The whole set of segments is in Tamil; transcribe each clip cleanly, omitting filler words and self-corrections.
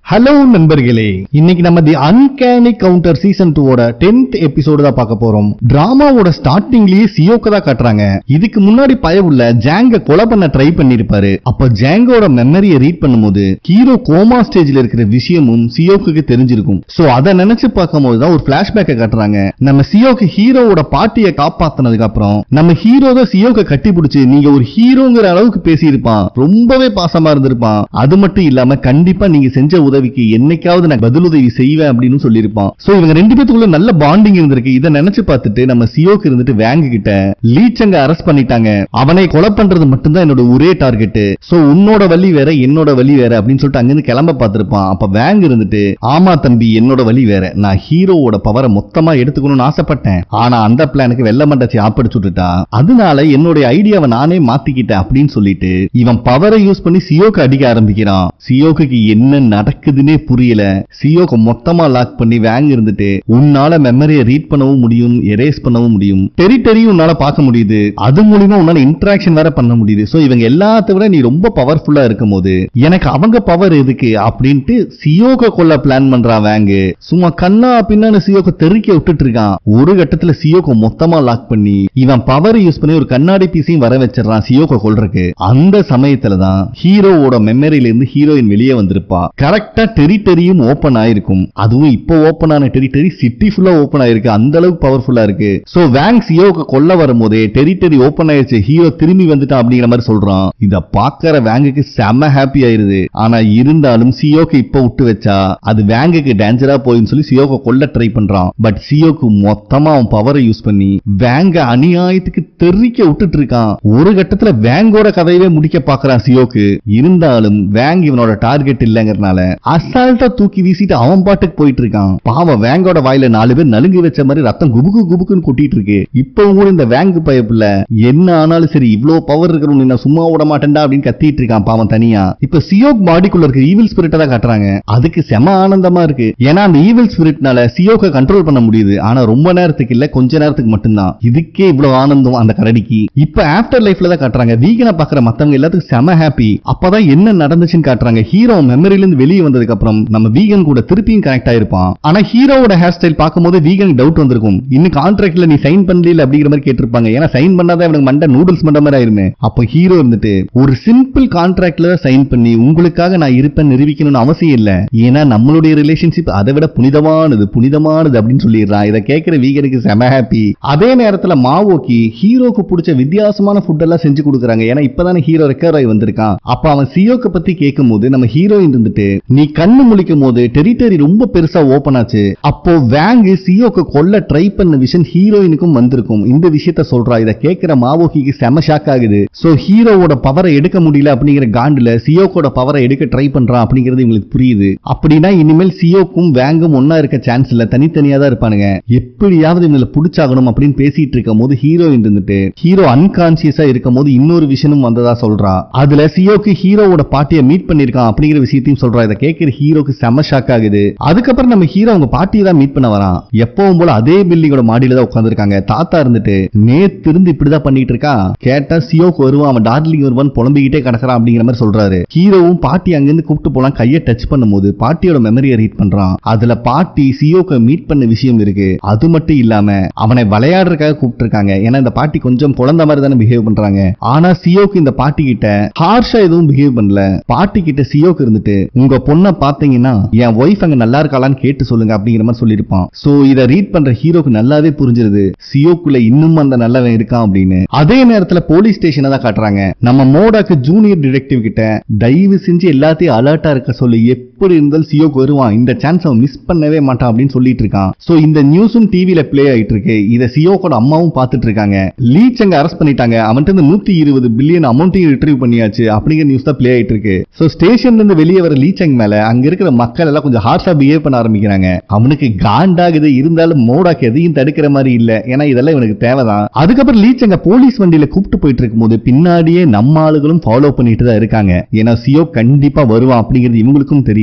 ஹலோ நண்பர்களே, இன்னைக்கு நம்ம the uncanny counter season 2 10th episode தான் பார்க்க போறோம். டிராமாவோட ஸ்டார்டிங்லயே சியோக்க தான் காட்டுறாங்க. இதுக்கு முன்னாடி பயவுள்ள ஜாங்க கொலை பண்ண ட்ரை பண்ணிருப்பாரு. அப்ப ஜாங்கோட மெமரியை ரீட் பண்ணும்போது ஹீரோ கோமா ஸ்டேஜ்ல இருக்கிற விஷயமும் சியோக்கு தெரிஞ்சிருக்கும். சோ அதை நினைச்சு பார்க்கும் போதுதான் ஒரு பிளாஷ்பேக்கை காட்டுறாங்க. நம்ம சியோக்கு ஹீரோவோட பாட்டியை காப்பாத்தினதுக்கு அப்புறம் நம்ம ஹீரோ தான் சியோக்க கட்டி பிடிச்சு நீங்க ஒரு ஹீரோங்கிற அளவுக்கு பேசியிருப்பான். ரொம்பவே பாசமா இருந்திருப்பான். அது மட்டும் இல்லாம கண்டிப்பா நீங்க செஞ்ச உதவிக்கு என்னைக்காவது நான் பதிலுதவி செய்வேன் அப்படின்னு சொல்லியிருப்பான். சோ இவங்க ரெண்டு பேத்துக்குள்ள நல்ல பாண்டிங் இருந்திருக்கு. இதை நினைச்சு பார்த்துட்டு நம்ம சியோக்கு இருந்துட்டு வேங்க கிட்ட லீச்சங்க அரெஸ்ட் பண்ணிட்டாங்க. அவனை கொலை பண்றது மட்டும்தான் என்னோட ஒரே டார்கெட். சோ உன்னோட வழி வேற என்னோட வழி வேற அப்படின்னு சொல்லிட்டு அங்கிருந்து கிளம்ப பார்த்திருப்பான். அப்ப வேங்க இருந்துட்டு ஆமா தம்பி என்னோட வழி வேற, நான் ஹீரோவோட பவரை மொத்தமா எடுத்துக்கணும்னு ஆசைப்பட்டேன். ஆனா அந்த பிளானுக்கு வெள்ள மண்டச்சி ஆப்படிச்சு விட்டுட்டா. அதனால என்னோட ஐடியாவை நானே மாத்திக்கிட்டேன் அப்படின்னு சொல்லிட்டு இவன் பவரை யூஸ் பண்ணி சியோக்கு அடிக்க ஆரம்பிக்கிறான். சியோக்கு என்ன நடக்குதுன்னே புரியல. சியோக்கு மொத்தமா லாக் பண்ணி வேங் இருந்துட்டு உன்னால மெமரியை ரீட் பண்ணவும் முடியும், எரேஸ் பண்ணவும் முடியும், டெரிட்டரியும் உன்னால பார்க்க முடியுது, அது மூலமா உன்னால இன்டராக்ஷன் வேற பண்ண முடியுது. சோ இவங்க எல்லாத்த விட நீ ரொம்ப பவர்ஃபுல்லா இருக்கும் போது எனக்கு அவங்க பவர் எதுக்கு அப்படின்ட்டு சியோக்க கொல்ல பிளான் பண்றான் வேங். சும்மா கண்ணா பின்னான்னு சியோக்க தெறிக்க விட்டுட்டு இருக்கான். ஒரு கட்டத்துல சியோக்க மொத்தமா லாக் பண்ணி இவன் பவர் யூஸ் பண்ணி ஒரு கண்ணாடி பீஸையும் வர வச்சிடறான் சியோக்க கொல்றதுக்கு. அந்த சமயத்துலதான் ஹீரோவோட மெமரியில இருந்து ஹீரோயின் வெளியே வந்திருப்பா. கரெக்டா டெரிட்டரியும் ஓபன் ஆயிருக்கும். அதுவும் இப்போ ஓபன் ஆன டெரிட்டரி சிட்டி ஃபுல்லா ஓபன் ஆயிருக்கு. அந்த அளவுக்கு பவர்ஃபுல்லா இருக்கு. சோ வேங் சியோக்கு கொல்ல வரும்போதே டெரிட்டரி ஓபன் ஆயிருச்சு, ஹீரோ திரும்பி வந்துட்டான் அப்படிங்கிற மாதிரி சொல்றான். இத பாக்குற வேங்குக்கு செம ஹாப்பி ஆயிருது. ஆனா இருந்தாலும் சியோக்கு இப்ப விட்டு வச்சா அது வேங்குக்கு டேஞ்சரா போயின்னு சொல்லி சியோக்கு கொல்ல ட்ரை பண்றான். பட் சியோக்கு மொத்தமா அவன் பவரை யூஸ் பண்ணி வேங்க அநியாயத்துக்கு தெறிக்க விட்டுட்டு இருக்கான். ஒரு கட்டத்துல வேங்கோட கதையவே முடிக்க பாக்குறான் சியோக்கு. இருந்தாலும் வேங் இவனோட டார்கெட் இல்லங்கிறனால அசால்ட்டா தூக்கி வீசிட்டு அவன் பாட்டுக்கு போயிட்டு இருக்கான். பாவம் வேங்கோட வாயில 4 பேர் நலுங்கி வச்ச மாதிரி ரத்தம் குபுக்கு குபுக்குன்னு கொட்டிட்டு இருக்கு. இப்பவும் கூட இந்த வேங்கு பயப்புல என்ன ஆனாலும் சரி இவ்வளவு பவர் இருக்கிறவங்க நான் சும்மா விட மாட்டேன்டா அப்படின்னு கத்திட்டு இருக்கான் பாவம் தனியா. இப்ப சியோக் பாடிக்குள்ள இருக்க ஈவில் ஸ்பிரிட்டை தான் காட்டுறாங்க. அதுக்கு செம ஆனந்தமா இருக்கு. ஏன்னா அந்த ஈவில் ஸ்பிரிட்னால சியோக்க கண்ட்ரோல் பண்ண முடியுது. ஆனா ரொம்ப நேரத்துக்கு இல்ல, கொஞ்ச நேரத்துக்கு மட்டும்தான். இதுக்கே இவ்வளவு ஆனந்தம் அந்த கரடிக்கு. இப்ப ஆஃப்டர் லைஃப்ல தான் காட்டுறாங்க. வீகனை பாக்குற மத்தவங்க எல்லாத்துக்கும் செம ஹாப்பி. அப்பதான் என்ன நடந்துச்சுன்னு காட்டுறாங்க. ஹீரோ மெமரியில இருந்து வெளியே வந்ததுக்கு அப்புறம் நம்ம வீகன் கூட திருப்பியும் கனெக்ட் ஆயிருப்பான். ஆனா ஹீரோவோட ஹேர் ஸ்டைல் பார்க்கும்போது வீகன் டவுட் வந்திருக்கும். இன்னும் கான்ட்ராக்ட்ல நீ சைன் பண்ணல அப்படிங்கிற மாதிரி கேட்டிருப்பாங்க. ஏன்னா சைன் பண்ணாதான் இவனுக்கு மண்ட நூடுல்ஸ் மண்ட மாதிரி ஆயிருமே. அப்போ ஹீரோ இருந்துட்டு ஒரு சிம்பிள் கான்ட்ராக்ட்ல சைன் பண்ணி உங்களுக்காக நான் இருப்பேன் நிரூபிக்கணும்னு அவசியம் இல்ல, ஏன்னா நம்மளுடைய ரிலேஷன்ஷிப் அதை விட புனிதமானது புனிதமானது அப்படின்னு சொல்லிடுறான். இதை கேட்கிற வீகனுக்கு செம ஹாப்பி. அதே நேரத்துல மாவோக்கி ஹீரோக்கு பிடிச்ச வித்தியாசமான ஃபுட் எல்லாம் செஞ்சு கொடுக்குறாங்க. ஏன்னா இப்பதானே ஹீரோ ரெக்கவர் ஆகி வந்திருக்கான். அப்ப அவன் சியோக்க பத்தி கேட்கும் போது நம்ம ஹீரோயின் இருந்துட்டு நீ கண்ணு முழிக்கும் போது டெரிட்டரி ரொம்ப பெருசா ஓபன் ஆச்சு. அப்போ வேங் சியோக்கு கொல்ல ட்ரை பண்ண விஷயம் ஹீரோயினுக்கும் வந்திருக்கும். இந்த விஷயத்த சொல்றா. இத கேட்கிற மாவோக்கிக்கு செம ஷாக் ஆகுது. சோ ஹீரோவோட பவரை எடுக்க முடியல அப்படிங்கிற காண்டுல சியோக்கோட பவரை எடுக்க ட்ரை பண்றான் அப்படிங்கிறது இவங்களுக்கு புரியுது. அப்படின்னா இனிமேல் சியோக்கும் வேங்கும் ஒன்னா இருக்க சான்ஸ் இல்ல, தனித்தனியா தான் இருப்பானுங்க. எப்படியாவது இவங்களை புடிச்சாகணும் அப்படின்னு பேசிட்டு இருக்கும் போது ஹீரோயின் இருந்துட்டு ஹீரோ அன்கான்சியஸா இருக்கும் போது இன்னொரு விஷயமும் வந்ததா சொல்றா. அதுல சியோக்கு ஹீரோவோட பாட்டியை மீட் பண்ணிருக்கான் அப்படிங்கிற விஷயத்தையும் சொல்றா. இதை கேட்கிற ஹீரோக்கு செம ஷாக் ஆகுது. அதுக்கப்புறம் நம்ம ஹீரோ அவங்க பாட்டியை தான் மீட் பண்ண வரான். எப்பவும் போல அதே பில்டிங்கோட மாடியில தான் உட்கார்ந்துருக்காங்க. தாத்தா இருந்துட்டு நேத்து இருந்து இப்படிதான் பண்ணிட்டு இருக்கா, கேட்டா சியோக்கு வருவான், அவன் டார்லிங் வருவான் புலம்பிக்கிட்டே கிடக்குறான் அப்படிங்கிற மாதிரி சொல்றாரு. ஹீரோவும் பாட்டி அங்கிருந்து கூப்பிட்டு போலாம் கையை டச் பண்ணும்போது பாட்டியோட மெமரியை ரீட் பண்றான். அதுல பாட்டி சியோக்கு மீட் பண்ண விஷயம் இருக்கு. அது மட்டும் இல்லாம அவனை விளையாடுறதுக்காக கூப்பிட்டு இருக்காங்க. ஏன்னா இந்த பாட்டி கொஞ்சம் குழந்தை மாதிரி தானே பிஹேவ் பண்றாங்க. ஆனா சியோக்கு இந்த பாட்டி கிட்ட ஹார்ஷா எதுவும் பிஹேவ் பண்ணல. பாட்டி கிட்ட சியோக்கு இருந்துட்டு உங்க பொண்ணை பாத்தீங்கன்னா என் ஒய்ஃப் அங்க நல்லா இருக்காளான்னு கேட்டு சொல்லுங்க அப்படிங்கிற மாதிரி சொல்லிருப்பான். சோ இத ரீட் பண்ற ஹீரோக்கு நல்லாவே புரிஞ்சிருது சியோக்குள்ள இன்னும் அந்த நல்லவன் இருக்கான் அப்படின்னு. அதே நேரத்துல போலீஸ் ஸ்டேஷனை தான் காட்டுறாங்க. நம்ம மோடாக்கு ஜூனியர் டிடெக்டிவ் கிட்ட தயவு செஞ்சு எல்லாத்தையும் அலர்ட்டா இருக்க சொல்லி எப்படி இருந்தாலும் சியோக்கு வருவான், இந்த சான்ஸ் அவன் மிஸ் பண்ணவே மாட்டான் அப்படின்னு சொல்லிட்டு இருக்கான். சோ இந்த நியூஸும் டிவில பிளே ஆயிட்டு இருக்கு. இத சியோக்கோட அம்மாவும் பாத்துட்டு இருக்காங்க. லீச் அங்க அரெஸ்ட் பண்ணிட்டாங்க. அவன்கிட்ட இருந்து 120 பில்லியன் அமௌண்ட்டையும் ரிட்ரீவ் பண்ணியாச்சு அப்படிங்கிற நியூஸ் தான் பிளே ஆயிட்டு இருக்கு. சோ ஸ்டேஷன்ல இருந்து வெளியே வர லீச்சங் மேல அங்க இருக்கிற மக்கள் எல்லாம் கொஞ்சம் ஹார்ஷா பிஹேவ் பண்ண ஆரம்பிக்கிறாங்க. அவனுக்கு காண்டாகுது. இருந்தாலும் மோடாக்கு எதையும் தடுக்கிற மாதிரி இல்ல, ஏன்னா இதெல்லாம் இவனுக்கு தேவைதான். அதுக்கப்புறம் லீச்சங்க போலீஸ் வண்டியில கூப்பிட்டு போயிட்டு இருக்கும் போது பின்னாடியே நம்ம ஆளுகளும் ஃபாலோ பண்ணிட்டு தான் இருக்காங்க. ஏன்னா சியோ கண்டிப்பா வருவான் அப்படிங்கிறது இவங்களுக்கும் தெரியுது.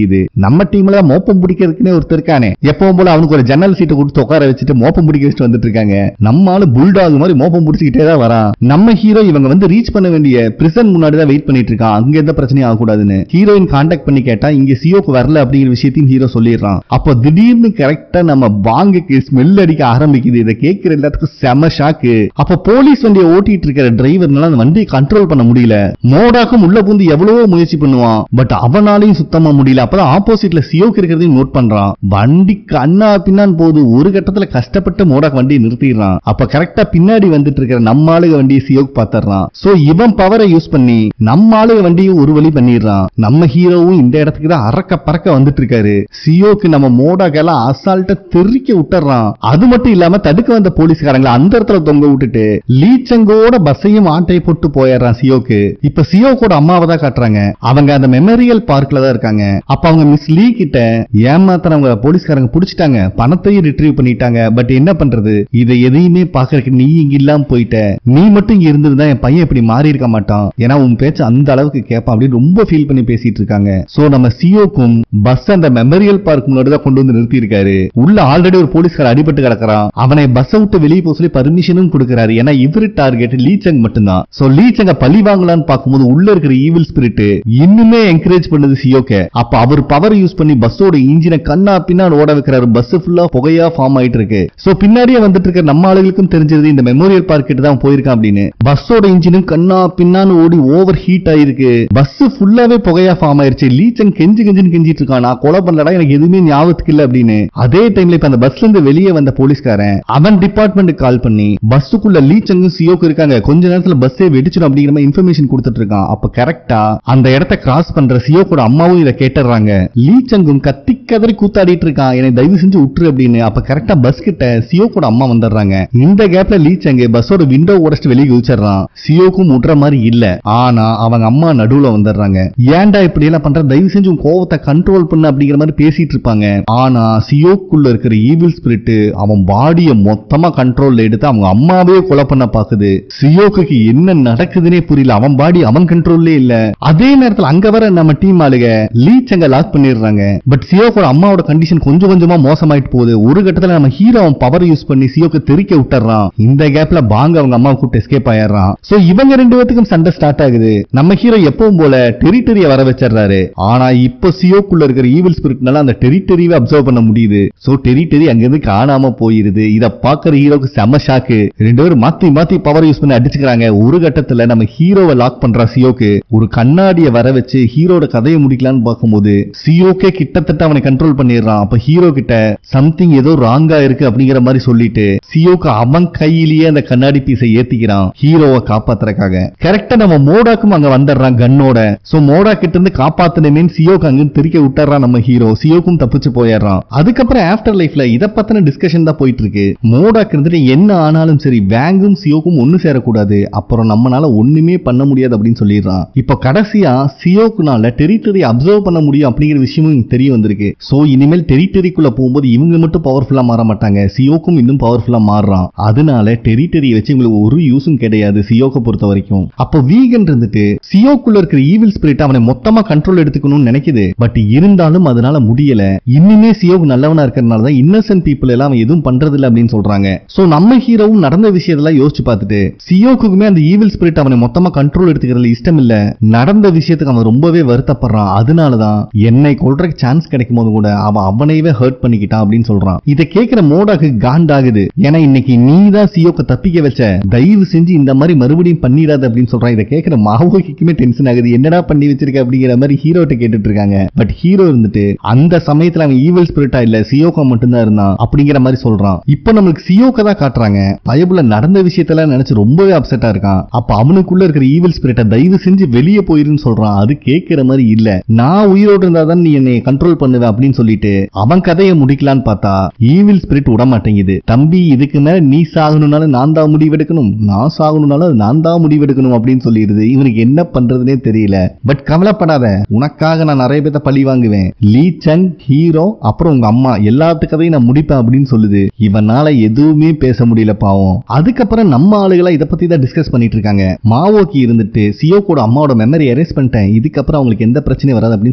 தெரியுது. நம்ம டீம்ல மோப்பம் பிடிக்கிறதுக்குன்னே ஒருத்தர் இருக்கானே, எப்பவும் போல அவனுக்கு ஒரு ஜன்னல் சீட்டை கொடுத்து உட்கார வச்சுட்டு மோப்பம் பிடிக்க வச்சுட்டு வந்துட்டு இருக்காங்க. நம்மால புல்டாக் மாதிரி மோப்பம் பிடிச்சிக்கிட்டே தான் வரான். நம்ம ஹீரோ இவங்க வந்து ரீச் பண்ண வேண்டிய பிரிசன் முன்னாடி தான் வெயிட் பண்ணிட்டு இருக்கான், அங்க எந்த பிரச்சனையும் ஆகக்கூடாதுன்னு. ஹீரோயின் கான்டாக்ட் பண்ணி கேட்டா இங்க சியோக்கு வரல அப்படிங்கிற விஷயத்தையும் ஹீரோ சொல்லிடுறான். அப்போ திடீர்னு கரெக்டா நம்ம பாங்குக்கு ஸ்மெல் அடிக்க ஆரம்பிக்குது. இதை கேட்கிற எல்லாத்துக்கும் செம ஷாக்கு. அப்ப போலீஸ் வண்டியை ஓட்டிட்டு இருக்கிற டிரைவர்னால அந்த வண்டியை கண்ட்ரோல் பண்ண முடியல. மோடாக்கும் உள்ள பூந்து எவ்வளவோ முயற்சி பண்ணுவான், பட் அவனாலையும் சுத்தமா முடியல. அப்பதான் ஆப்போசிட்ல சியோக்கு இருக்கிறதையும் நோட் பண்றான். வண்டி கண்ணா பின்னான் போது ஒரு கட்டத்துல கஷ்டப்பட்டு மோடாக் வண்டியை நிறுத்திடுறான். அப்ப கரெக்டா பின்னாடி வந்துட்டு இருக்கிற நம்ம ஆளுக வண்டியை சியோக்கு பாத்துறான். சோ இவன் பவரை யூஸ் பண்ணி நம்ம ஆளுக வண்டியும் ஒரு வழி பண்ணிடுறான். நம்ம ஹீரோவும் இந்த இடத்துக்கு தான் அரக்க பறக்க வந்துட்டு இருக்காரு. சியோக்கு நம்ம மோடாக் எல்லாம் அசால்ட்டா தெறிக்க விட்டுறான். அது மட்டும் இல்லாம தடுக்க வந்த போலீஸ்காரங்களை அந்த இடத்துல தொங்க விட்டுட்டு லீச்சங்கோட பஸ்ஸையும் ஆட்டை போட்டு போயிடுறான் சியோக்கு. இப்ப சியோக்கோட அம்மாவை தான் காட்டுறாங்க. அவங்க அந்த மெமோரியல் பார்க்ல தான் இருக்காங்க. அப்ப அவங்க மிஸ் லீ கிட்ட ஏமாத்தனவங்க போலீஸ்காரங்க புடிச்சிட்டாங்க, பணத்தையும் ரிட்ரீவ் பண்ணிட்டாங்க. பட் என்ன பண்றது, இதை எதையுமே பாக்குறதுக்கு நீ இங்க இல்லாம போயிட்ட, நீ மட்டும் இங்க இருந்திருந்தா என் பையன் இப்படி மாறி இருக்க மாட்டான், ஏன்னா உன் பேச்சு அந்த அளவுக்கு கேட்பான் அப்படின்னு ரொம்ப ஃபீல் பண்ணி பேசிட்டு இருக்காங்க. சோ நம்ம சியோக்கும் பஸ் அந்த மெமோரியல் பார்க் முன்னாடி தான் கொண்டு வந்து நிறுத்தி இருக்காரு. உள்ள ஆல்ரெடி ஒரு போலீஸ்கார அடிபட்டு கிடக்குறான். அவனை பஸ் விட்டு வெளியே போக சொல்லி பர்மிஷனும் கொடுக்கிறாரு. ஏன்னா இவரு டார்கெட் லீச்சங் மட்டும்தான். சோ லீச்சங்க பழி வாங்கலான்னு பார்க்கும்போது உள்ள இருக்கிற ஈவில் ஸ்பிரிட் இன்னுமே என்கரேஜ் பண்ணுது சியோக்க. அப்ப அவர் பவர் யூஸ் பண்ணி பஸ்ஸோட இன்ஜினை கண்ணா பின்னாடி ஓட வைக்கிறாரு. பஸ் ஃபுல்லா புகையா ஃபார்ம் ஆயிட்டு இருக்கு. சோ பின்னாடியே வந்துட்டு இருக்க நம்ம ஆளுகளுக்கும் தெரிஞ்சது இந்த மெமோரியல் பார்க் கிட்ட தான் போயிருக்கான் அப்படின்னு. பஸ்ஸோட இன்ஜினும் கண்ணா பின்னான்னு ஓடி ஓவர் ஹீட் ஆயிருக்கு. பஸ் ஃபுல்லாவே புகையா ஃபார்ம் ஆயிருச்சு. லீச்சங் கெஞ்சின்னு கெஞ்சிட்டு இருக்கான், நான் கொலை பண்ணலடா, எனக்கு எதுவுமே ஞாபகத்துக்கு இல்ல அப்படின்னு. அதே டைம்ல இப்ப அந்த பஸ்ல இருந்து வெளியே வந்த போலீஸ்காரன் அவன் டிபார்ட்மெண்ட்டுக்கு கால் பண்ணி பஸ்ஸுக்குள்ள லீச்சங்கும் சியோக்கு இருக்காங்க, கொஞ்ச நேரத்துல பஸ்ஸே வெடிச்சிடும் அப்படிங்கிற மாதிரி இன்ஃபர்மேஷன் கொடுத்துட்டு இருக்கான். அப்ப கரெக்டா அந்த இடத்தை கிராஸ் பண்ற சியோக்கோட அம்மாவும் இதை கேட்டுறாங்க. லீச்சங்கும் கத்தி கதறி கூத்தாடிட்டு இருக்கான், என்னை தயவு செஞ்சு விட்டுரு அப்படின்னு. அப்ப கரெக்டா பஸ் கிட்ட சியோக்கோட அம்மா வந்துடுறாங்க. இந்த கேப்ல லீச்சங் பஸ்ஸோட விண்டோ உடைச்சிட்டு வெளியே குதிச்சிடறான். சியோக்கும் விட்டுற மாதிரி இல்ல, ஆனா அவங்க அம்மா நடுவுல வந்துடுறாங்க. ஏன்டா இப்படி எல்லாம் பண்ற, தயவு செஞ்சு உன் கோவத்தை கண்ட்ரோல் பண்ணு அப்படிங்கிற மாதிரி பேசிட்டு இருப்பாங்க. ஆனா சியோக்குள்ள இருக்கிற ஈவில் ஸ்பிரிட் அவன் பாடியை மொத்தமா கண்ட்ரோல்ல எடுத்து அவங்க அம்மாவே கொலை பண்ண பாக்குது. சியோக்கு என்ன நடக்குதுன்னே புரியல, அவன் பாடி அவன் கண்ட்ரோல்லே இல்ல. அதே நேரத்தில் அங்க வர நம்ம டீம் ஆளுக லீச்சங்க லாக் பண்ணிடுறாங்க. பட் சியோக்கோட அம்மாவோட கண்டிஷன் கொஞ்சம் கொஞ்சமா மோசமாயிட்டு போகுது. ஒரு கட்டத்துல நம்ம ஹீரோ அவன் பவர் யூஸ் பண்ணி சியோக்கு தெறிக்க விட்டுறான். இந்த கேப்ல பாங்க அவங்க அம்மாவை கூப்பிட்டு எஸ்கேப் ஆயிடுறான். சோ இவங்க ரெண்டு பேத்துக்கும் சண்டை ஸ்டார்ட் ஆகுது. நம்ம ஹீரோ எப்பவும் போல டெரிட்டரிய வர வச்சிடறாரு. ஆனா இப்போ சியோக்குள்ள இருக்கிற ஈவில் ஸ்பிரிட்னால அந்த டெரிட்டரியை அப்சர்வ் பண்ண முடியுது. சோ டெரிட்டரி அங்கிருந்து காணாம போயிருது. இத பாக்குற ஹீரோக்கு செம ஷாக்கு. ரெண்டு பேரும் மாத்தி மாத்தி பவர் யூஸ் பண்ணி அடிச்சுக்கிறாங்க. ஒரு கட்டத்துல நம்ம ஹீரோவை லாக் பண்ற சியோக்கு ஒரு கண்ணாடியை வர வச்சு ஹீரோட கதையை முடிக்கலான்னு பார்க்கும்போது சியோக்கே கிட்டத்தட்ட அவனை கண்ட்ரோல் பண்ணிடுறான். அப்ப ஹீரோ கிட்ட சம்திங் ஏதோ ராங்கா இருக்கு அப்படிங்கிற மாதிரி சொல்லிட்டு சியோக்கு அவன் கையிலேயே அந்த கண்ணாடி பீஸை ஏத்திக்கிறான் ஹீரோவை காப்பாத்துறதுக்காக. கரெக்டா நம்ம மோடாக்கும் அங்க வந்துடுறான் கன்னோட. சோ மோடா கிட்ட இருந்து காப்பாத்தினமே சியோக்கு அங்க தெரிக்க விட்டுறான் நம்ம ஹீரோ. சியோக்கும் தப்பிச்சு போயிடுறான். அதுக்கப்புறம் ஆஃப்டர் லைஃப்ல இத பத்தின டிஸ்கஷன் தான் போயிட்டு இருக்கு. மோடாக்கு இருந்துட்டு என்ன ஆனாலும் சரி வேங்கும் சியோக்கும் ஒண்ணு சேரக்கூடாது, அப்புறம் நம்மளால ஒண்ணுமே பண்ண முடியாது அப்படின்னு சொல்லிடுறான். இப்ப கடைசியா சியோக்குனால டெரிட்டரி அப்சர்வ் பண்ண முடியும் அப்படிங்கிற விஷயமும் தெரிய வந்திருக்கு. சோ இனிமேல் டெரிட்டரிக்குள்ள போகும்போது இவங்க மட்டும் பவர்ஃபுல்லா மாற மாட்டாங்க, சியோக்கும் இன்னும் பவர்ஃபுல்லா மாறுறான். அதனால டெரிட்டரி வச்சு உங்களுக்கு ஒரு யூஸும் கிடையாது சியோக்க பொறுத்த வரைக்கும். அப்போ வீகன் இருந்துட்டு சியோக்குள்ள இருக்கிற ஈவில் ஸ்பிரிட் அவனை மொத்தமா கண்ட்ரோல் எடுத்துக்கணும்னு நினைக்குது. பட் இருந்தாலும் அதனால முடியல. இன்னுமே சியோக்கு நல்லவனா இருக்கிறதுனால தான் இன்னசென்ட் பீப்புள் எல்லாம் அவன் எதுவும் பண்றது இல்ல அப்படின்னு சொல்றாங்க. சோ நம்ம ஹீரோவும் நடந்த விஷயத்தெல்லாம் யோசிச்சு பார்த்துட்டு சியோக்குமே அந்த ஈவில் ஸ்பிரிட் அவனை மொத்தமா கண்ட்ரோல் எடுத்துக்கிறதுல இஷ்டம் இல்ல, நடந்த விஷயத்துக்கு அவன் ரொம்பவே வருத்தப்படுறான். அதனாலதான் என்னை கொல்றதுக்கு சான்ஸ் கிடைக்கும் போது கூட அவன் அவனையவே ஹர்ட் பண்ணிக்கிட்டான் அப்படின்னு சொல்றான். இதை கேட்கிற மோடாக்கு காண்டாகுது. ஏன்னா இன்னைக்கு நீ தான் சியோக்க தப்பிக்க வச்ச, தயவு செஞ்சு இந்த மாதிரி மறுபடியும் பண்ணிடாது அப்படின்னு சொல்றான். இதை கேட்கிற மாவோகிக்குமே டென்ஷன் ஆகுது, என்னடா பண்ணி வச்சிருக்க அப்படிங்கிற மாதிரி ஹீரோட்ட கேட்டுட்டு இருக்காங்க. பட் ஹீரோ இருந்துட்டு அந்த சமயத்துல அவன் ஈவில் ஸ்பிரிட்டா இல்ல சியோக்கா மட்டும்தான் இருந்தான் அப்படிங்கிற மாதிரி சொல்றான். இப்ப நம்மளுக்கு சியோக்கா தான் காட்டுறாங்க. பயபுல நடந்த விஷயத்தெல்லாம் நினைச்சு ரொம்பவே அப்செட்டா இருக்கான். அப்ப அவனுக்குள்ள இருக்கிற ஈவில் ஸ்பிரிட்டை தயவு செஞ்சு வெளியே போயிருன்னு சொல்றான். அது கேட்கிற மாதிரி இல்ல, நான் உயிரோடு இருந்தாதான் நீ என்னை கண்ட்ரோல் பண்ணுவ அப்படின்னு சொல்லிட்டு அவன் கதையை முடிக்கலான்னு பார்த்தா ஈவில் ஸ்பிரிட் விட மாட்டேங்குது. தம்பி இதுக்கு மேல நீ சாகணும்னாலும் நான் தான் முடிவெடுக்கணும், நான் சாகணும்னாலும் நான் தான் முடிவெடுக்கணும் அப்படின்னு சொல்லிடுது. இவனுக்கு என்ன பண்றதுனே தெரியல. பட் கவலைப்படாத, உனக்காக நான் நிறைய பேத்த பழி வாங்குவேன், லீ சங், ஹீரோ, அப்புறம் உங்க அம்மா எல்லாத்து கதையும் நான் முடிப்பேன் அப்படின்னு சொல்லுது. இவனால எதுவுமே பேச முடியல பாவம். அதுக்கப்புறம் நம்ம ஆளுகளா இதை பத்தி தான் டிஸ்கஸ் பண்ணிட்டு இருக்காங்க. மாவோக்கி இருந்துட்டு சியோக்கோட அம்மாவோட மெமரி எரேஸ் பண்ணிட்டேன், இதுக்கப்புறம் அவங்களுக்கு எந்த பிரச்சனையும் வராது அப்படின்னு சொல்லிட்டு இருக்காங்க.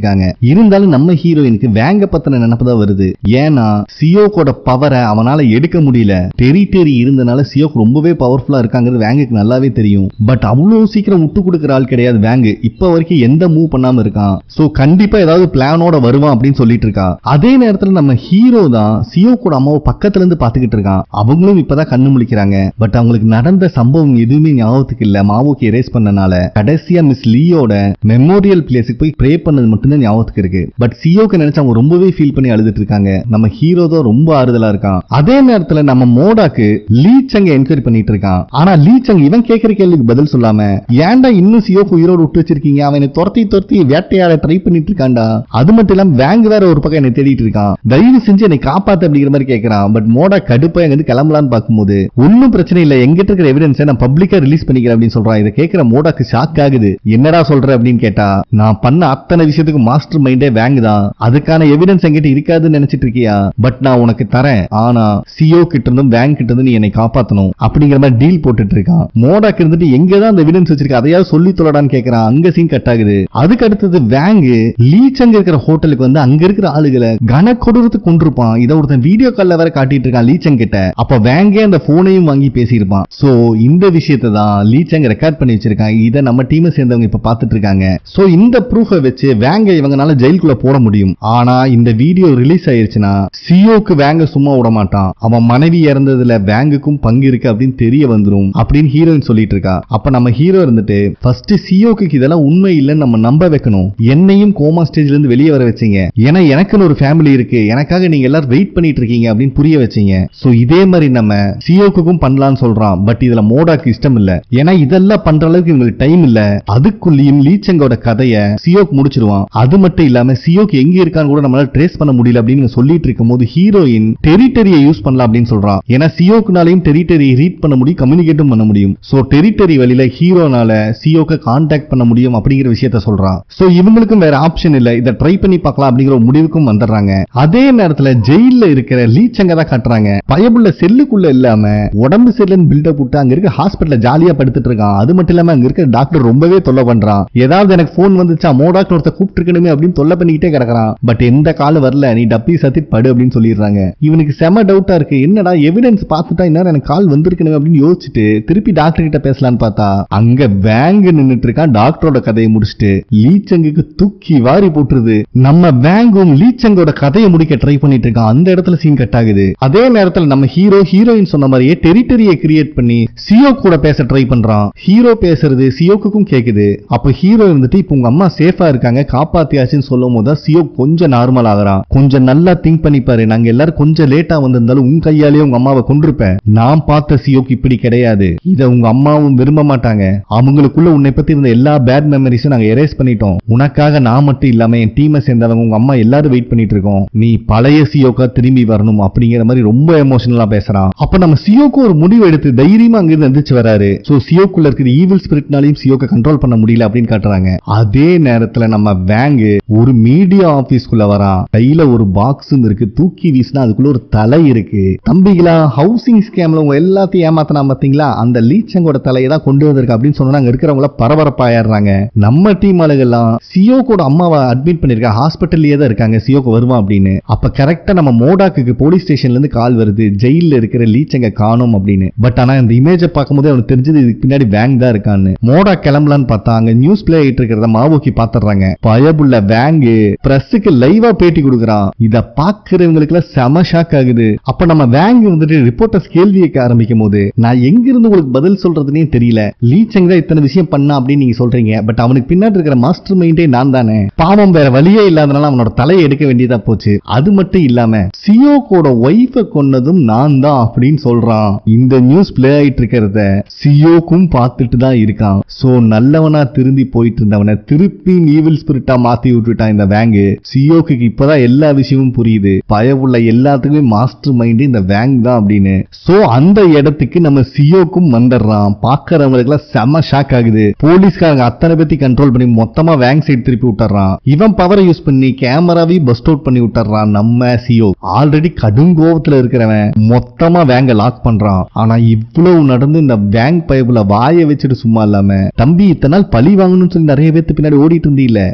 இருக்காங்க. இருந்தாலும் நம்ம ஹீரோயினுக்கு வேங்க பத்தின நினைப்புதான் வருது. ஏன்னா சியோக்கோட பவரை அவனால எடுக்க முடியல. டெரிட்டரி இருந்தனால சியோக் ரொம்பவே பவர்ஃபுல்லா இருக்காங்கிறது வேங்குக்கு நல்லாவே தெரியும். பட் அவ்வளவு சீக்கிரம் விட்டு கொடுக்கிற ஆள் கிடையாது வேங்கு. இப்ப வரைக்கும் எந்த மூவ் பண்ணாம இருக்கான். சோ கண்டிப்பா ஏதாவது பிளானோட வருவான் அப்படின்னு சொல்லிட்டு இருக்கா. அதே நேரத்துல நம்ம ஹீரோ தான் சியோக்கோட அம்மாவை பக்கத்துல இருந்து பாத்துக்கிட்டு இருக்கான். அவங்களும் இப்பதான் கண்ணு முழிக்கிறாங்க. பட் அவங்களுக்கு நடந்த சம்பவம் எதுவுமே ஞாபகத்துக்கு இல்ல. மாவோக்கு எரேஸ் பண்ணனால கடைசியா மிஸ் லீயோட மெமோரியல் பிளேஸுக்கு போய் ப்ரே பண்ணது மட்டும்தான் ஞாபகத்துக்கு இருக்கு. பட் சியோக்கு நினைச்சு அவங்க ரொம்பவே ஃபீல் பண்ணி அழுதுட்டு இருக்காங்க. நம்ம ஹீரோ தான் ரொம்ப ஆறுதலா இருக்கான். அதே நேரத்துல நம்ம மோடாக்கு லீச்சங்க என்கொயரி பண்ணிட்டு இருக்கான். ஆனா லீச்சங் இவன் கேட்கிற கேள்விக்கு பதில் சொல்லாம ஏன்டா இன்னும் சியோக்கு உயிரோடு விட்டு வச்சிருக்கீங்க, அவனை துரத்தி வேட்டையாட ட்ரை பண்ணிட்டு இருக்கான்டா. அது மட்டும் இல்லாம வேங்க வேற ஒரு பக்கம் என்னை தேடிட்டு இருக்கான். தயவு செஞ்சு என்னை காப்பாத்து அப்படிங்கிற மாதிரி கேட்கறான். பட் மோடா கடுப்பா எங்க கிளம்பலான்னு பார்க்கும்போது ஒன்னும் பிரச்சனை இல்ல, எங்கிட்ட இருக்கிற எவிடன்ஸை நான் பப்ளிக்கா ரிலீஸ் பண்ணிக்கிறேன் அப்படின்னு சொல்றான். இதை கேட்கிற மோடாக்கு ஷாக் ஆகுது. என்னடா சொல்ற அப்படின்னு கேட்டா, நான் பண்ண அத்தனை விஷயத்துக்கு மாஸ்டர் மைண்டே வேங் தான், அதுக்கான எவிடன்ஸ் என்கிட்ட இருக்காதுன்னு நினைச்சிட்டு இருக்கியா, பட் நான் உனக்கு தரேன், ஆனா சியோ கிட்ட இருந்தும் வேங் கிட்ட இருந்து நீ என்னை காப்பாத்தணும் அப்படிங்கிற மாதிரி டீல் போட்டுட்டு இருக்கான். மோடாக்கு இருந்துட்டு எங்கதான் அந்த எவிடன்ஸ் வச்சிருக்க, அதையாவது சொல்லி தொலைடான்னு கேட்கறான். அங்க சீன் கட் ஆகுது. அதுக்கு அடுத்தது வேங் லீச்சங்க இருக்கிற ஹோட்டலுக்கு வந்து அங்க இருக்கிற ஆளுகளை கன கொடூரத்துக்கு கொண்டிருப்பான். இதை ஒருத்தன் வீடியோ கால்ல வேற காட்டிட்டு இருக்கான் லீச்சங் கிட்ட. அப்ப வேங்கே அந்த போனையும் வாங்கி பேசியிருப்பான். சோ இந்த விஷயத்தை தான் லீச்சங் ரெக்கார்ட் பண்ணி வச்சிருக்கான். இதை நம்ம டீமை சேர்ந்தவங்க இப்ப பாத்துட்டு இருக்காங்க. சோ இந்த ப்ரூஃபை வச்சு வேங்க இவங்கனால ஜெயிலுக்குள்ள போட முடியும். ஆனா இந்த வீடியோ ரிலீஸ் ஆயிருச்சுன்னா சியோக்கு வேங்க சும்மா விட மாட்டான். அவன் மனைவி இறந்ததுல வேங்குக்கும் பங்கு இருக்கு அப்படின்னு தெரிய வந்துரும் அப்படின்னு ஹீரோயின் சொல்லிட்டு இருக்கா. அப்ப நம்ம ஹீரோ இருந்துட்டு ஃபர்ஸ்ட் சியோக்கு இதெல்லாம் உண்மை இல்லைன்னு நம்ம நம்ப வைக்கணும். என்னையும் கோமா ஸ்டேஜ்ல இருந்து வெளியே வர வச்சீங்க, ஏன்னா எனக்குன்னு ஒரு ஃபேமிலி இருக்கு, எனக்காக நீங்க எல்லாரும் வெயிட் பண்ணிட்டு இருக்கீங்க அப்படின்னு புரிய வச்சீங்க. சோ இதே மாதிரி நம்ம சியோக்குக்கும் பண்ணலாம்னு சொல்றான். பட் இதுல மோடாக்கு இஷ்டம் இல்ல. ஏன்னா இதெல்லாம் பண்ற அளவுக்கு இவங்களுக்கு டைம் இல்ல. அதுக்குள்ளேயும் லீச்சங்கோட கதையை சியோக் முடிச்சிருவான். அது மட்டும் இல்லாம சியோக் எங்க இருக்கான்னு கூட நம்மளால ட்ரேஸ் பண்ண முடியல அப்படின்னு சொல்லிட்டு இருக்கும் போது ஹீரோயின் டெரிட்டரியை யூஸ் பண்ணலாம் அப்படின்னு சொல்றான். ஏன்னா சியோக்குனாலையும் டெரிட்டரியை ரீட் பண்ண முடியும், கம்யூனிகேட்டும் பண்ண முடியும். சோ டெரிட்டரி வழியில ஹீரோனால சியோக்க கான்டாக்ட் பண்ண முடியும் அப்படிங்கிற விஷயத்த சொல்றான். சோ இவங்களுக்கும் வேற ஆப்ஷன் இல்ல, இதை ட்ரை பண்ணி பார்க்கலாம் அப்படிங்கிற ஒரு முடிவுக்கும் வந்துடுறாங்க. அதே நேரத்துல ஜெயில இருக்கிற லீச்சங்க தான் காட்டுறாங்க. பயமுள்ள செல்லுக்குள்ள இல்லாம உடம்பு சரியில்லைன்னு பில்டப் விட்டு அங்க இருக்க ஹாஸ்பிட்டல்ல ஜாலியா படுத்துட்டு இருக்கான். அது மட்டும் இல்லாம அங்க இருக்க டாக்டர் ரொம்பவே தொல்லை பண்றான். ஏதாவது எனக்கு போன் வந்துச்சா மோடாக்கு ஒருத்த கூப்பிட்டு இருக்கணுமே அப்படின்னு தொல்லை பண்ணிக்கிட்டே கிடக்குறான். பட் எந்த காலம் வரல, நீ டப்பி சத்தி படு அப்படின்னு சொல்லிடுறாங்க. இவனுக்கு செம டவுட்டா இருக்கு, என்னடா எவிடன்ஸ் பார்த்துட்டா இன்னும் எனக்கு கால் வந்திருக்கணும் அப்படின்னு யோசிச்சுட்டு திருப்பி டாக்டர் கிட்ட பேசலான்னு பார்த்தா அங்க வேங்க நின்னுட்டு இருக்கான். டாக்டரோட கதையை முடிச்சுட்டு லீச்சங்குக்கு தூக்கி வாரி போட்டுருது. நம்ம வேங்கும் லீச்சங்கோட கதையை முடிக்க ட்ரை பண்ணிட்டு இருக்கான். அந்த இடத்துல சீன் கட் ஆகுது. அதே நேரத்துல நம்ம ஹீரோயின் சொன்ன மாதிரியே டெரிட்டரியை கிரியேட் பண்ணி சியோ கூட பேச ட்ரை பண்றான். ஹீரோ பேசுறது சியோக்குக்கும் கேக்குது. அப்ப ஹீரோ இருந்துட்டு இப்ப உங்க அம்மா சேஃபா இருக்காங்க, காப்பாத்தியாச்சுன்னு சொல்லும் போது சியோ கொஞ்சம் நார்மல் ஆகுறான். கொஞ்சம் நல்லா திங்க் பண்ணிப்பாரு, நாங்க எல்லாரும் கொஞ்சம் லேட்டா வந்திருந்தாலும் உங்க கையாலேயே உங்க அம்மாவை கொண்டிருப்பேன். நான் பார்த்த சியோக்கு இப்படி கிடையாது, இத உங்க அம்மாவும் விரும்ப மாட்டாங்க. அவங்களுக்குள்ள உன்னை பத்தி இருந்த எல்லா பேட் மெமரிஸும் நாங்க எரேஸ் பண்ணிட்டோம். உனக்காக நான் மட்டும் இல்லாம என் டீமை சேர்ந்தவங்க உங்க அம்மா எல்லாரும் வெயிட் பண்ணிட்டு இருக்கோம். நீ பழைய சியோக்கா திரும்பி வரணும் அப்படிங்கிற மாதிரி ரொம்ப எமோஷனலா பேசுறான். அப்ப நம்ம சியோக்கு ஒரு முடிவு எடுத்து தைரியமா அங்கிருந்து எந்திரிச்சு வராரு. சோ சியோக்குள்ள இருக்கிற ஈவில் ஸ்பிரிட்னாலையும் சியோக்க கண்ட்ரோல் பண்ண முடியல அப்படின்னு காட்டுறாங்க. அதே நேரத்துல நம்ம வேங் ஒரு மீடியா ஆபீஸ்க்குள்ள வரான். கையில ஒரு பாக்ஸும் இருக்கு. தூக்கி வீசினா அதுக்குள்ள ஒரு தலை இருக்கு. தம்பிகளா, ஹவுசிங் ஸ்கேம்ல உங்க எல்லாத்தையும் ஏமாத்தினா பாத்தீங்களா, அந்த லீச்சங்கோட தலையை தான் கொண்டு வந்திருக்கு அப்படின்னு சொன்னா அங்க இருக்கிறவங்கள பரபரப்பாயிடுறாங்க. நம்ம டீம் ஆளுகள்லாம் சியோக்கோட அம்மாவை அட்மிட் பண்ணிருக்க ஹாஸ்பிட்டல்லயே தான் இருக்காங்க, சியோக்கு வருவான் அப்படின்னு. அப்ப கரெக்டா நம்ம மோடாக்கு போலீஸ் ஸ்டேஷன்ல இருந்து கால் வருது, ஜெயில இருக்கிற லீச்சங்க காணோம் அப்படின்னு. பட் ஆனா இந்த இமேஜை பார்க்கும்போது அவனுக்கு தெரிஞ்சது இதுக்கு பின்னாடி வேங் தான் இருக்கான்னு. மோடா கிளம்பலான்னு பார்த்தா அங்க நியூஸ் பிளே ஆயிட்டு இருக்கிறத மாவோக்கி பாத்துறாங்க. பயபுள்ள வேங் பிரஸ்ஸுக்கு லைவா பேட்டி கொடுக்குறான். இத பாக்குறவங்களுக்கு செம ஷாக் ஆகுது. அப்ப நம்ம வேங் வந்துட்டு ரிப்போர்ட்டர்ஸ் கேள்வி கேட்க ஆரம்பிக்கும் போது நான் எங்க இருந்து உங்களுக்கு பதில் சொல்றதுன்னே தெரியல. லீச்சங் தான் இத்தனை விஷயம் பண்ணா அப்படின்னு நீங்க சொல்றீங்க, பட் அவனுக்கு பின்னாடி இருக்கிற மாஸ்டர் மைண்டே நான் தானே. பாவம் வேற வழியே இல்லாதனால அவனோட தலையை எடுக்க வேண்டியதா போச்சு. அது மட்டும் இல்லாம சியோக்கோட ஒய்ஃப கொன்னதும் நான் தான் அப்படின்னு சொல்றான். இந்த நியூஸ் பிளே ஆயிட்டு இருக்கிறத சியோக்கும் பார்த்துட்டு தான் இருக்கான். சோ நல்லவனா திரும்பி போயிட்டு இருந்தவனை திருப்பி ஈவில் ஸ்பிரிட்டா மாத்தி விட்டுட்டான் இந்த வேங். சியோக்கு இப்பதான் எல்லா விஷயமும் புரியுது, பயவுள்ள எல்லாத்துக்குமே மாஸ்டர் மைண்ட் இந்த வேங் தான் அப்படின்னு. சோ அந்த இடத்துக்கு நம்ம சியோக்கும் வந்துடுறான். பாக்குறவங்களுக்கு செம ஷாக் ஆகுது. போலீஸ்காரங்க அத்தனை பத்தி கண்ட்ரோல் பண்ணி மொத்தமா வேங் சைடு திருப்பி விட்டுறான். இவன் பவரை யூஸ் பண்ணி கேமராவை பஸ்ட் அவுட் பண்ணி விட்டுறான். நம்ம சியோ ஆல்ரெடி கடும் கோவத்துல இருக்கிறவன் மொத்தமா வேங்க லாக் பண்றான். ஆனா இவ்வளவு நடந்து இந்த வேங் பயபுல வாயை வச்சுட்டு சும்மா இல்லாம, தம்பி இத்தனை நாள் பழி வாங்கணும்னு சொல்லி நிறைய பேருக்கு பின்னாடி ஓடிட்டு இருந்தீல்ல, அதெல்லாம்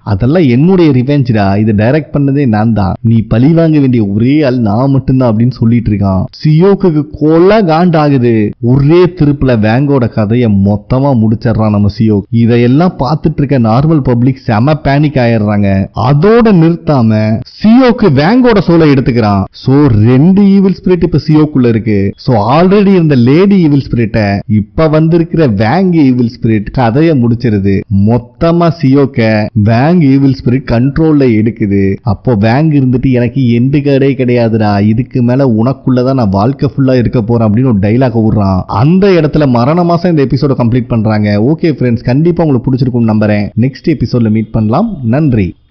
என்னுடைய ரிவெஞ்ச்டா, இது டைரக்ட் பண்ணதே நான் தான், நீ பழி வாங்க வேண்டிய ஒரே ஆள் நான் மட்டும்தான் அப்படின்னு சொல்லிட்டு இருக்கான். சியோக்கு கொலை காண்டாகுது. ஒரே திருப்புல வேங்கோட கதையை மொத்தமா முடிச்சிடறான் நம்ம சியோ. இதையெல்லாம் பார்த்துட்டு இருக்க நார்மல் பப்ளிக் செம பேனிக் ஆயிடுறாங்க. அதோட நிறுத்தாம சியோக்கு வேங்கோட சோலை எடுத்துக்கிறான். சோ 2 ஈவில் ஸ்பிரிட் இப்ப சியோக்குள்ள இருக்கு. சோ ஆல்ரெடி இருந்த லேடி ஈவில் ஸ்பிரிட்ட இப்ப வந்திருக்கிற வேங் ஈவில் ஸ்பிரிட் கதையை முடிச்சிருது. மொத்தமா சியோக்க வேங் ஈவில் ஸ்பிரிட் கண்ட்ரோல்ல எடுக்குது. அப்போ வேங் இருந்துட்டு எனக்கு எந்த கடை கிடையாதுடா, இதுக்கு மேல உனக்குள்ளதான் நான் வாழ்க்கை ஃபுல்லா இருக்க போறேன் அப்படின்னு ஒரு டைலாக் விடுறான். அந்த இடத்துல மரண மாசம் இந்த எபிசோட கம்ப்ளீட் பண்றாங்க. ஓகே ஃப்ரெண்ட்ஸ், கண்டிப்பா உங்களுக்கு பிடிச்சிருக்கும் நம்புறேன். நெக்ஸ்ட் எபிசோட்ல மீட் பண்ணலாம். நன்றி.